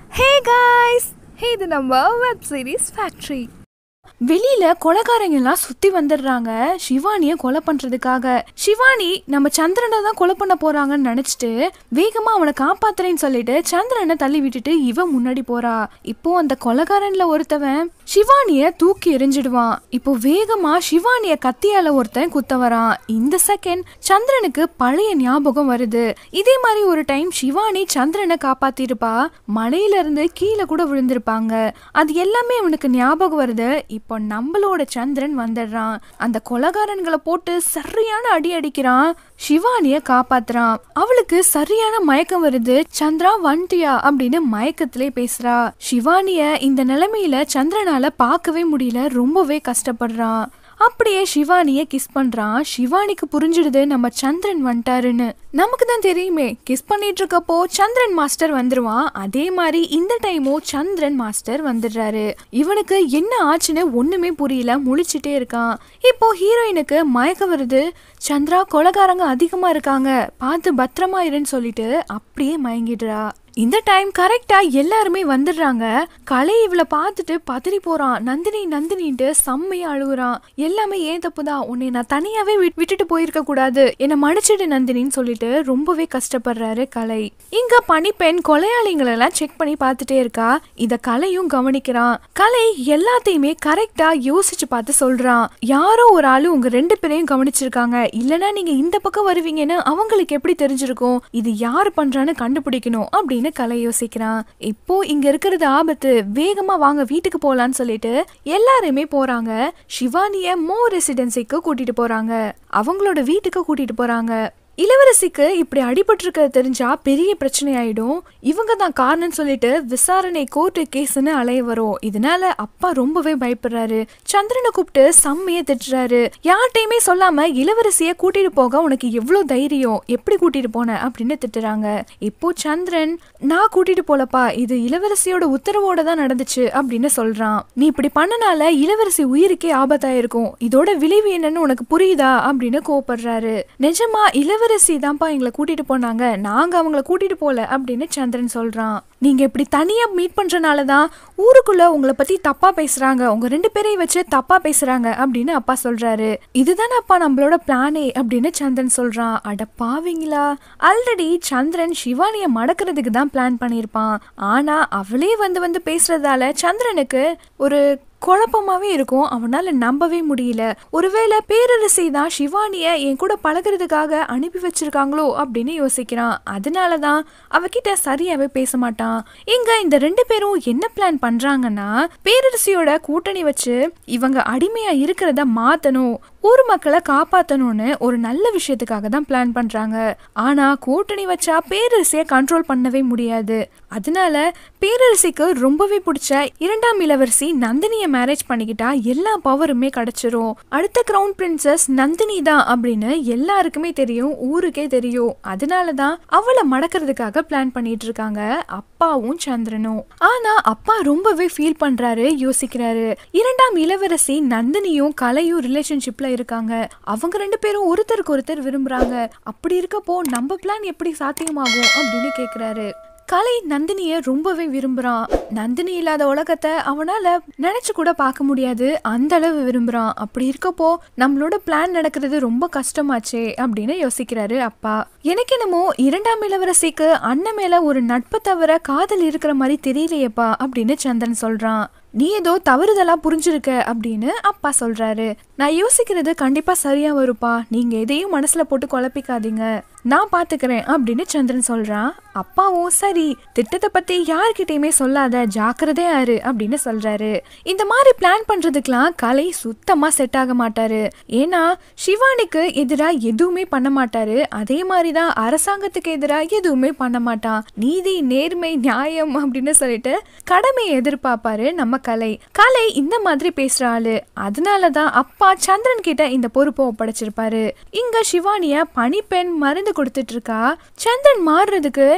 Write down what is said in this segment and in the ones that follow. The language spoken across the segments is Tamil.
Hey guys! Hey, the number web series factory. வெளியில கொலைகாரங்க எல்லாம் சுத்தி வந்துடுறாங்க சிவானிய கொலை பண்றதுக்காக. சிவானி நம்ம சந்திரனை தான் கொலை பண்ண போறாங்கன்னு நினைச்சிட்டு வேகமா அவனை காப்பாத்துறேன்னு சொல்லிட்டு சந்திரனை தள்ளி விட்டுட்டு இவன் முன்னாடி போறா. இப்போ அந்த கொலைகாரன்ல ஒருத்தவன் சிவானிய தூக்கி எறிஞ்சிடுவான். இப்போ வேகமா சிவானிய கத்தியால ஒருத்தன் குத்த வரான். இந்த செகண்ட் சந்திரனுக்கு பழைய ஞாபகம் வருது. இதே மாதிரி ஒரு டைம் சிவானி சந்திரனை காப்பாத்திருப்பா. மலையில இருந்து கீழே கூட விழுந்திருப்பாங்க. அது எல்லாமே அவனுக்கு ஞாபகம் வருது. இப்போ நம்மளோட சந்திரன் வந்துடுறான். அந்த கொலைகாரன்களை போட்டு சரியான அடி அடிக்கிறான். சிவானிய காப்பாத்துறான். அவளுக்கு சரியான மயக்கம் வருது. சந்திரா வந்துட்டியா அப்படின்னு மயக்கத்திலே பேசுறா. சிவானிய இந்த நிலைமையில சந்திரனால பார்க்கவே முடியல. ரொம்பவே கஷ்டப்படுறான். அப்படியே சிவானிய கிஸ் பண்றான். சிவானிக்கு புரிஞ்சிடுது நம்ம சந்திரன் வந்துட்டாருன்னு. நமக்கு தான் தெரியுமே, கிஸ் பண்ணிட்டு இருக்கப்போ சந்திரன் மாஸ்டர் வந்துருவான். அதே மாதிரி இந்த டைமும் சந்திரன் மாஸ்டர் வந்துடுறாரு. இவனுக்கு என்ன ஆச்சுன்னு ஒண்ணுமே புரியல, முழிச்சிட்டே இருக்கான். இப்போ ஹீரோயினுக்கு மயக்கம் வருது. சந்திரா கொலைகாரங்க அதிகமா இருக்காங்க, பார்த்து பத்திரமா இருன்னு சொல்லிட்டு அப்படியே மயங்கிடுறா. இந்த டைம் கரெக்டா எல்லாருமே வந்துடுறாங்க. கலை இவளை பார்த்துட்டு பதறி போறான். நந்தினி நந்தினின்ட்டு செம்மையா அழுகுறான். எல்லாமே ஏன் தப்புதான், உன்னை நான் தனியாவே விட்டுட்டு போயிருக்க கூடாது, என்னை மன்னிச்சிடு நந்தினின்னு சொல்லிட்டு ரொம்பவே கஷ்டப்படுறாரு கலை. இங்க பனிப்பெண் கொலையாளிகளெல்லாம் செக் பண்ணி பார்த்துட்டே இருக்கா. இத கலையும் கவனிக்கிறான். கலை எல்லாத்தையுமே கரெக்டா யோசிச்சு பார்த்து சொல்றான். யாரோ ஒரு ஆளு உங்க ரெண்டு பேரையும் கவனிச்சிருக்காங்க, இல்லனா நீங்க இந்த பக்கம் வருவீங்கன்னு அவங்களுக்கு எப்படி தெரிஞ்சிருக்கும், இது யாரு பண்றான்னு கண்டுபிடிக்கணும் அப்படின்னு கலை யோசிக்கிறான். இப்போ இங்க இருக்கிறது ஆபத்து, வேகமா வாங்க வீட்டுக்கு போலான்னு சொல்லிட்டு எல்லாருமே போறாங்க. சிவானிய ரெசிடென்சிக்கு கூட்டிட்டு போறாங்க. அவங்களோட வீட்டுக்கு கூட்டிட்டு போறாங்க. இளவரசிக்கு இப்படி அடிபட்டிருக்க தெரிஞ்சா பெரிய பிரச்சனை ஆயிடும். இவங்க தான் காரணம் சொல்லிட்டு விசாரணை கோர்ட்டு கேஸ்ன்னு அலைய வரும். இதனால அப்பா ரொம்பவே பயப்படுறாரு. சந்திரனை கூப்பிட்டு செம்மைய திட்டுறாரு. யார்கிட்டயுமே சொல்லாம இளவரசிய கூட்டிட்டு போக உனக்கு எவ்வளவு தைரியம், எப்படி கூட்டிட்டு போன அப்படின்னு திட்டுறாங்க. இப்போ சந்திரன், நான் கூட்டிட்டு போலப்பா, இது இளவரசியோட உத்தரவோட தான் நடந்துச்சு அப்படின்னு சொல்றான். நீ இப்படி பண்ணனால இளவரசி உயிருக்கே ஆபத்தாயிருக்கும், இதோட விளைவு என்னன்னு உனக்கு புரியுதா அப்படின்னு கோபப்படுறாரு. நிஜமா இளவரசி தான்ப்பா எங்களை கூட்டிட்டு போனாங்க, நாங்க அவங்கள கூட்டிட்டு போல அப்படின்னு சந்திரன் சொல்றான். நீங்க இப்படி தனியா மீட் பண்றனாலதான் ஊருக்குள்ள உங்களை பத்தி தப்பா பேசுறாங்க, உங்க ரெண்டு பேரையும் வச்சு தப்பா பேசுறாங்க அப்படின்னு அப்பா சொல்றாரு. இதுதானே அப்பா நம்மளோட பிளானே அப்படின்னு சந்திரன் சொல்றான். அட பாவீங்களா, ஆல்ரெடி சந்திரன் சிவானிய மடக்கிறதுக்கு தான் பிளான் பண்ணிருப்பான். ஆனா அவளே வந்து பேசுறதால சந்திரனுக்கு ஒரு குழப்பமாவே இருக்கும். அவனால நம்பவே முடியல. ஒருவேளை பேரரசி தான் சிவானிய என் கூட பழகிறதுக்காக அனுப்பி வச்சிருக்காங்களோ அப்படின்னு யோசிக்கிறான். அதனாலதான் அவகிட்ட சரியாவே பேச மாட்டான். இங்க இந்த ரெண்டு பேரும் என்ன பிளான் பண்றாங்கன்னா, பேரரசியோட கூட்டணி வச்சு இவங்க அடிமையா இருக்கிறத மாத்தணும், ஊர் மக்களை காப்பாத்தணும்னு ஒரு நல்ல விஷயத்துக்காக தான் பிளான் பண்றாங்க. ஆனா கூட்டணி வச்சா பேரரசிய கண்ட்ரோல் பண்ணவே முடியாது. அதனால பேரரசிக்கு ரொம்பவே பிடிச்ச இரண்டாம் இளவரசி நந்தினிய மேரேஜ் பண்ணிக்கிட்டா எல்லா பவருமே கிடைச்சிரும். அடுத்த கிரவுன் பிரின்சஸ் நந்தினி தான் அப்படின்னு எல்லாருக்குமே தெரியும், ஊருக்கே தெரியும். அதனாலதான் அவளை மடக்கிறதுக்காக பிளான் பண்ணிட்டு இருக்காங்க அப்பாவும் சந்திரனும். ஆனா அப்பா ரொம்பவே ஃபீல் பண்றாரு, யோசிக்கிறாரு. இரண்டாம் இளவரசி நந்தினியும் கலையும் ரிலேஷன்ஷிப்ல இருக்காங்க. அவங்க ரெண்டு பேரும் ஒருத்தருக்கு ஒருத்தர் விரும்புறாங்க. அப்படி இருக்கப்போ நம்ம பிளான் எப்படி சாத்தியமாகும் அப்படின்னு கேக்குறாரு. கலை நந்தினிய ரொம்பவே விரும்புறான். நந்தினி இல்லாத உலகத்தை அவனால நினைச்சு கூட பார்க்க முடியாது, அந்த அளவு விரும்புறான். அப்படி இருக்கப்போ நம்மளோட பிளான் நடக்கிறது ரொம்ப கஷ்டமாச்சே அப்படின்னு யோசிக்கிறாரு அப்பா. எனக்கு என்னமோ இரண்டாம் இளவரசிக்கு அண்ணன் மேல ஒரு நட்பு தவிர காதல் இருக்கிற மாதிரி தெரியலையேப்பா அப்படின்னு சந்திரன் சொல்றான். நீ ஏதோ தவறுதலா புரிஞ்சிருக்க அப்படின்னு அப்பா சொல்றாரு. நான் யோசிக்கிறது கண்டிப்பா சரியா வருப்பா, நீங்க எதையும் மனசுல போட்டு குழப்பிக்காதீங்க, நான் பாத்துக்கிறேன் அப்படின்னு சந்திரன் சொல்றான். அப்பாவும் சரி, திட்டத்தை பத்தி யார்கிட்டயுமே சொல்லாத, ஜாக்கிரதையா இரு அப்படின்னு சொல்றாரு. இந்த மாதிரி பிளான் பண்றதுக்கெல்லாம் கலை சுத்தமா செட் ஆக மாட்டாரு. ஏன்னா சிவானிக்கு எதிரா எதுவுமே பண்ண மாட்டாரு. அதே மாதிரிதான் அரசாங்கத்துக்கு எதிரா எதுவுமே பண்ண மாட்டான். நீதி, நேர்மை, நியாயம் அப்படின்னு சொல்லிட்டு கடமையை எதிர்பார்ப்பாரு நம்ம கலை. கலை இந்த மாதிரி பேசுற ஆளு. அதனாலதான் அப்பா சந்திரன் கிட்ட இந்த பொறுப்பை ஒப்படைச்சிருப்பாரு. இங்க சிவானிய பனிப்பெண் மருந்து கொடுத்துட்டு இருக்கா. சந்திரன் மாறுறதுக்கு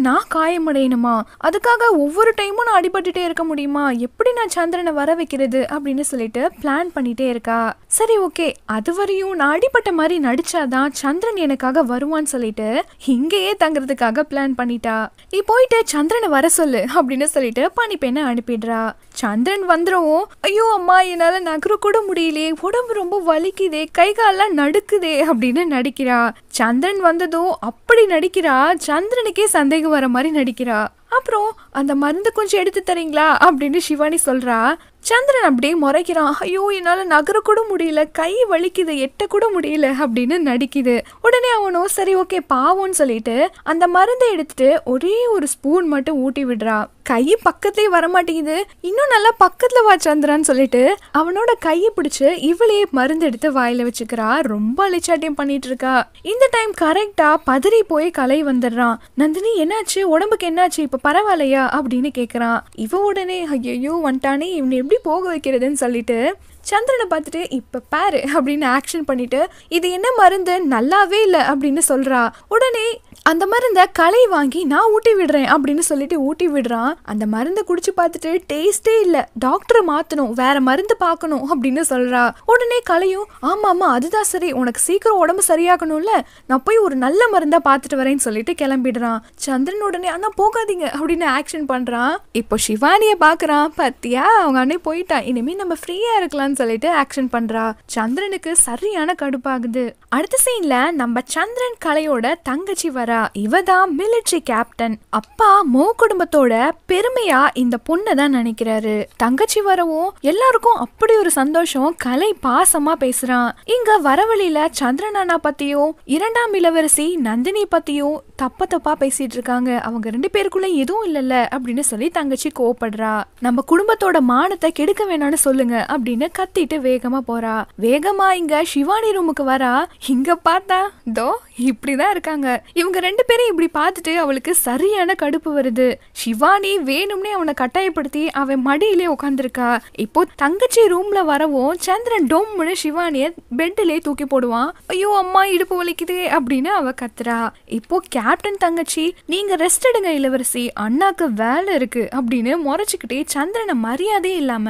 நான் காயமடையணுமா? அதுக்காக ஒவ்வொரு டைமும் நான் அடிபட்டுட்டே இருக்க முடியுமா? எப்படி நான் சந்திரனை வர வைக்கிறது அப்படின்னு சொல்லிட்டு பிளான் பண்ணிட்டே இருக்கா. சரி ஓகே, அதுவரையும் நான் அடிபட்ட மாதிரி நடிச்சாதான் சந்திரன் எனக்காக வருவான்னு சொல்லிட்டு இங்கேயே தங்குறதுக்காக பிளான் பண்ணிட்டா. நீ போயிட்டு சந்திரனை வர சொல்லு அப்படின்னு சொல்லிட்டு பனிப்பெண்ணை அனுப்பிடுறா. சந்திரன் வந்துடும். ஐயோ அம்மா, என்னால நகர கூட முடியலையே, உடம்பு ரொம்ப வலிக்குதே, கை காலெல்லாம் நடுக்குதே அப்படின்னு நடிக்கிறா. சந்திரன் வந்ததும் அப்படி நடிக்கிறா, சந்திரனுக்கே சந்தேகம் வர மாதிரி நடிக்கிறா. அப்புறம் அந்த மருந்து கொஞ்சம் எடுத்து தரீங்களா அப்படின்னு சிவானி சொல்றா. சந்திரன் அப்படியே முறைக்கிறான். ஐயோ, என்னால நகர கூட முடியல, கை வலிக்குது, எட்ட கூட முடியல அப்படின்னு நடிக்குது. உடனே அவனும் சரி ஓகே பாவம்னு சொல்லிட்டு அந்த மருந்தை எடுத்துட்டு ஒரே ஒரு ஸ்பூன் மட்டும் ஊட்டி விடுறா. கை பக்கத்துலயே வரமாட்டேங்குது, இன்னும் நல்லா பக்கத்துல வா சந்திரான்னு சொல்லிட்டு அவனோட கையை பிடிச்சு இவளையே மருந்து எடுத்து வாயில வச்சுக்கிறா. ரொம்ப அலைச்சாட்டியம் பண்ணிட்டு இருக்கா. இந்த டைம் கரெக்டா பதறி போய் கலை வந்துடுறான். நந்தினி என்னாச்சு, உடம்புக்கு என்னாச்சு, இப்ப பரவாயில்லையா அப்படின்னு கேக்குறான். இவ உடனே ஐயோ வந்துட்டானே, இவனை எப்படி போக வைக்கிறதுன்னு சொல்லிட்டு சந்திரனை பார்த்துட்டு இப்ப பாரு அப்படின்னு ஆக்ஷன் பண்ணிட்டு இது என்ன மருந்து, நல்லாவே இல்லை அப்படின்னு சொல்றா. உடனே அந்த மருந்தை கலை வாங்கி நான் ஊட்டி விடுறேன் அப்படின்னு சொல்லிட்டு ஊட்டி விடுறான். அந்த மருந்தை குடிச்சு பார்த்துட்டு டேஸ்டே இல்ல, டாக்டரை மாத்தணும், வேற மருந்து பார்க்கணும் அப்படின்னு சொல்றா. உடனே கலையும் ஆமா ஆமா அதுதான் சரி, உனக்கு சீக்கிரம் உடம்பு சரியாகணும்ல, நான் போய் ஒரு நல்ல மருந்தா பார்த்துட்டு வரேன்னு சொல்லிட்டு கிளம்பிடுறான். சந்திரன் உடனே அண்ணா போகாதீங்க அப்படின்னு ஆக்ஷன் பண்றான். இப்போ சிவானிய பாக்குறான். பத்தியா அவங்க அண்ணே போயிட்டான், இனிமே நம்ம ஃப்ரீயா இருக்கலாம்னு சொல்லிட்டு ஆக்ஷன் பண்றா. சந்திரனுக்கு சரியான கடுப்பாகுது. அடுத்த சீன்ல நம்ம சந்திரன் கலையோட தங்கச்சி வரா. இவதான் மிலிட்டரி கேப்டன். அப்பா மோ குடும்பத்தோட பெருமையா இந்த பொண்ணை தான் நினைக்கிறாரு. தங்கச்சி வரவும் எல்லாருக்கும் அப்படி ஒரு சந்தோஷம். கலை பாசமா பேசுறான். இங்க வரவழியில சந்திரன் அண்ணா பத்தியும் இரண்டாம் இளவரசி நந்தினி பத்தியும் தப்பா பேசிட்டு இருக்காங்க. அவங்க ரெண்டு பேருக்குள்ள எதுவும் இல்லல்ல அப்படின்னு சொல்லி தங்கச்சி கோவப்படுறா. நம்ம குடும்பத்தோட மானத்தை கெடுக்க வேணான்னு சொல்லுங்க அப்படின்னு கத்திட்டு வேகமா போறா. வேகமா இங்க சிவானி ரூமுக்கு வரா. இங்க பார்த்தா தோ இப்படிதான் இருக்காங்க. இவங்க ரெண்டு பேரும் இப்படி பார்த்துட்டு அவளுக்கு சரியான கடுப்பு வருது. சிவானி வேணும்னே அவனை கட்டாயப்படுத்தி அவன் மடியிலே உட்காந்துருக்கா. இப்போ தங்கச்சி ரூம்ல வரவும் சந்திரன் டொம்முன்னு சிவானிய பெட்டிலே தூக்கி போடுவான். ஐயோ அம்மா இடுப்பு வலிக்குதே அப்படின்னு அவ கத்துறா. இப்போ கேப்டன் தங்கச்சி நீங்க ரெஸ்ட் எடுங்க இளவரசி, அண்ணாக்கு வேலை இருக்கு அப்படின்னு முறைச்சுக்கிட்டே சந்திரனை மரியாதையே இல்லாம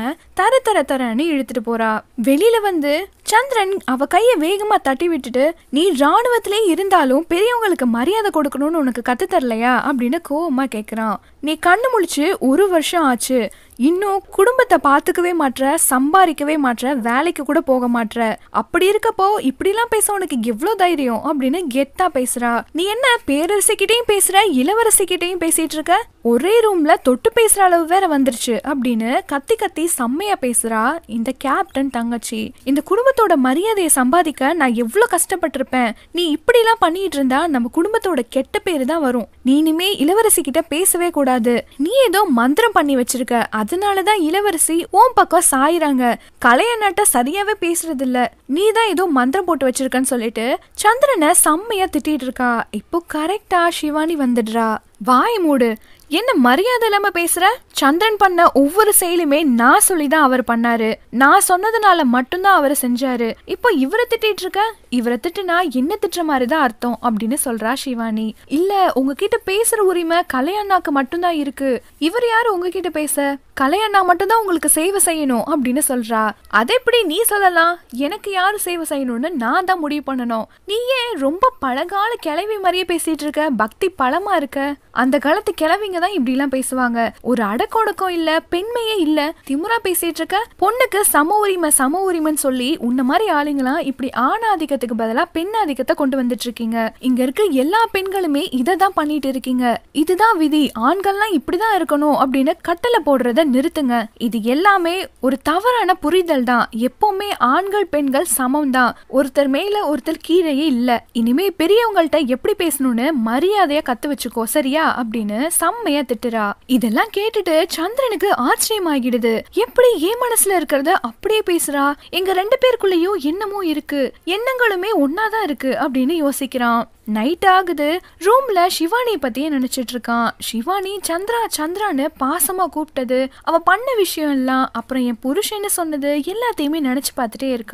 தரன்னு இழுத்துட்டு போறா. வெளியில வந்து சந்திரன் அவ கைய வேகமா தட்டி விட்டுட்டு நீ ராணுவத்திலே இருந்தாலும் பெரியவங்களுக்கு மரியாதை கொடுக்கணும்னு உனக்கு கத்து தரலையா அப்படின்னு கோவமா கேக்குறான். நீ கண்ணு முழிச்சு 1 வருஷம் ஆச்சு, இன்னும் குடும்பத்தை பாத்துக்கவே மாட்ற, சம்பாதிக்கவே மாட்ற, வேலைக்கு கூட போக மாட்ற, அப்படி இருக்கப்போ இப்படிலாம் பேச உனக்கு எவ்வளவு தைரியம் அப்படின்னு கெத்தா பேசுறா. நீ என்ன பேரரசி கிட்டையும் பேசுற, இளவரசி கிட்டையும் பேசிட்டு இருக்க, ஒரே ரூம்ல தொட்டு பேசுற அளவு வேற வந்துருச்சு அப்படின்னு கத்தி செம்மையா பேசுறா இந்த கேப்டன் தங்கச்சி. இந்த குடும்பத்தோட மரியாதையை சம்பாதிக்க நான் எவ்வளவு கஷ்டப்பட்டிருப்பேன், நீ இப்படி எல்லாம் பண்ணிட்டு இருந்தா நம்ம குடும்பத்தோட கெட்ட பேரு தான் வரும், நீ இனிமே இளவரசி கிட்ட பேசவே கூடாது, நீ ஏதோ மந்திரம் பண்ணி வச்சிருக்க, அதனாலதான் இளவரசி உன் பக்கம் சாயிறாங்க, கலையண்ணாட்ட சரியாவே பேசுறது இல்ல, நீ தான் ஏதோ மந்திரம் போட்டு வச்சிருக்கன்னு சொல்லிட்டு சந்திரனை செம்மையா திட்டிட்டு இருக்கா. இப்போ கரெக்டா சிவானி வந்துடுறா. வாய் மூடு, என்ன மரியாதை இல்லாம பேசுற, சந்திரன் பண்ண ஒவ்வொரு செயலுமே நான் சொல்லிதான் அவர் பண்ணாரு, நான் சொன்னதுனால மட்டும்தான் அவரை செஞ்சாரு, இப்போ இவரை திட்டிட்டு இருக்க, இவரை திட்டுனா என்ன திட்டுற மாதிரிதான் அர்த்தம் அப்படின்னு சொல்றா சிவானி. இல்ல உங்ககிட்ட பேசுற உரிமை கலையண்ணாக்கு மட்டும்தான் இருக்கு, இவர் யாரு உங்ககிட்ட பேச, கலையண்ணா மட்டும்தான் உங்களுக்கு சேவை செய்யணும் அப்படின்னு சொல்றா. அதை எப்படி நீ சொல்லலாம், எனக்கு யாரு சேவை செய்யணும்னு நான் தான் முடிவு பண்ணணும், நீ ஏன் ரொம்ப பழகால கிளவி மாதிரியே பேசிட்டு இருக்க, பக்தி பழமா இருக்க, அந்த காலத்து கிளவிங்க தான் இப்படி எல்லாம் பேசுவாங்க, ஒரு அடக்கொடக்கம் இல்ல, பெண்மையே இல்ல, திமுறா பேசிட்டு இருக்க, பொண்ணுக்கு சம உரிமைன்னு சொல்லி உன்ன மாதிரி ஆளுங்களாம் இப்படி ஆணாதிக்கத்துக்கு பதிலா பெண்ணாதிக்கத்தை கொண்டு வந்துட்டு இருக்கீங்க, இங்க இருக்க எல்லா பெண்களுமே இததான் பண்ணிட்டு இருக்கீங்க, இதுதான் விதி, ஆண்கள்லாம் இப்படிதான் இருக்கணும் அப்படின்னு கட்டளை போடுறத நிறுத்துங்க, இது எல்லாமே ஒரு தவறான புரிதல் தான், எப்பவுமே ஆண்கள் பெண்கள் சமம் தான், ஒருத்தர் மேல ஒருத்தர் கீழேயே இல்ல, இனிமே பெரியவங்கள்ட்ட எப்படி பேசணும்னு மரியாதையா கத்து வச்சுக்கோ சரியா அப்படின்னு செம்மையா திட்டுறா. இதெல்லாம் கேட்டுட்டு சந்திரனுக்கு ஆச்சரியமாகிடுது. எப்படி என் மனசுல இருக்கிறத அப்படியே பேசுறா, எங்க ரெண்டு பேருக்குள்ளயும் என்னமோ இருக்கு, எண்ணங்களுமே ஒன்னாதான் இருக்கு அப்படின்னு யோசிக்கிறான். நைட் ஆகுது. ரூம்ல சிவானி பத்தியே நினைச்சிட்டு இருக்கான். சிவானி சந்திரான்னு பாசமா கூப்பிட்டது, அவ பண்ண விஷயம் எல்லாம், அப்புறம் என் புருஷன்னு சொன்னது எல்லாத்தையுமே நினைச்சு பார்த்துட்டே இருக்கான்.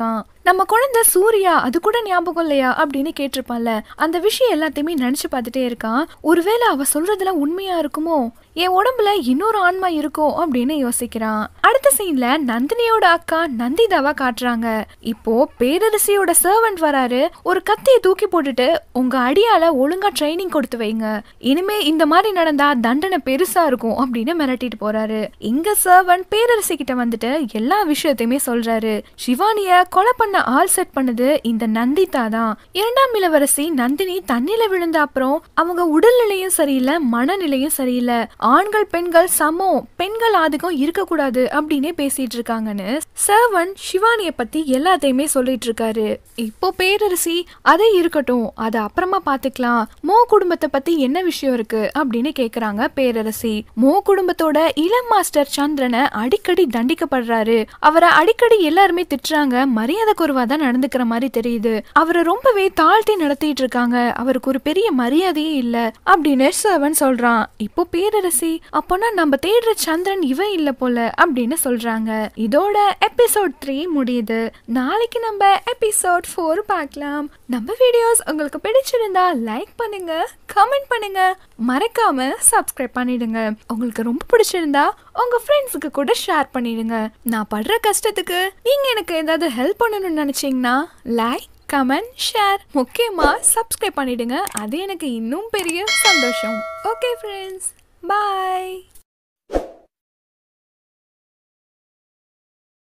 நம்ம குழந்தை சூர்யா அது கூட ஞாபகம் இல்லையா அப்படின்னு கேட்டிருப்பான்ல. அந்த விஷயம் எல்லாத்தையுமே நினைச்சு பார்த்துட்டே இருக்கான். ஒருவேளை அவ சொல்றதெல்லாம் உண்மையா இருக்குமோ, என் உடம்புல இன்னொரு ஆன்மா இருக்கும் அப்படின்னு யோசிக்கிறான். அடுத்த சீன்ல நந்தினியோட அக்கா நந்திதாவா காட்டுறாங்க. இப்போ பேரரசியோட சர்வன்ட் வராரு. ஒரு கத்தியை தூக்கி போட்டுட்டு, உங்க அடியால ஒழுங்கா ட்ரைனிங் கொடுத்து வைங்க, இனிமே இந்த மாதிரி நடந்தா தண்டனை பெருசா இருக்கும் அப்படின்னு மிரட்டிட்டு போறாரு. இங்க சர்வன்ட் பேரரசி கிட்ட வந்துட்டு எல்லா விஷயத்தையுமே சொல்றாரு. சிவானிய கொலை பண்ண ஆள் செட் பண்ணது இந்த நந்திதா தான். இரண்டாம் இளவரசி நந்தினி தண்ணில விழுந்த அப்புறம் அவங்க உடல்நிலையும் சரியில்லை, மனநிலையும் சரியில்லை. ஆண்கள் பெண்கள் சமம், பெண்கள் ஆதிக்கம் இருக்கக்கூடாது அப்படின்னே பேசிட்டு இருக்காங்கன்னு சர்வன் சிவானிய பத்தி எல்லாத்தையுமே சொல்லிட்டு இருக்காரு. இப்போ பேரரசி அதை இருக்கட்டும், அதை அப்புறமா பாத்துக்கலாம், மோ குடும்பத்தை பத்தி என்ன விஷயம் இருக்கு அப்படின்னு கேக்குறாங்க பேரரசி. மோ குடும்பத்தோட இளம் மாஸ்டர் சந்திரனை அடிக்கடி தண்டிக்கப்படுறாரு. அவரை அடிக்கடி எல்லாருமே திட்டுறாங்க, மரியாதை குறைவா தான் நடந்துக்கிற மாதிரி தெரியுது. அவரை ரொம்பவே தாழ்த்தி நடத்திட்டு இருக்காங்க, அவருக்கு ஒரு பெரிய மரியாதையே இல்ல அப்படின்னு சர்வன் சொல்றான். இப்போ பேரரசி அப்போனா நம்ம தேடுற சந்திரன் இவன் இல்ல போல அப்படின்னு சொல்றாங்க. இதோட எபிசோட் 3 முடியுது. நாளைக்கு நம்ம எபிசோட் 4 பார்க்கலாம். நம்ம வீடியோஸ் உங்களுக்கு பிடிச்சிருந்தா லைக் பண்ணுங்க, கமெண்ட் பண்ணுங்க, மறக்காம சப்ஸ்கிரைப் பண்ணிடுங்க. உங்களுக்கு ரொம்ப பிடிச்சிருந்தா உங்க ஃப்ரெண்ட்ஸுக்கு கூட ஷேர் பண்ணிடுங்க. நான் படுற கஷ்டத்துக்கு நீங்க எனக்கு ஏதாவது ஹெல்ப் பண்ணணும்னு நினைச்சீங்கன்னா லைக், கமெண்ட், ஷேர், முக்கியமா சப்ஸ்கிரைப் பண்ணிடுங்க. அது எனக்கு இன்னும் பெரிய சந்தோஷம். Okay friends, bye.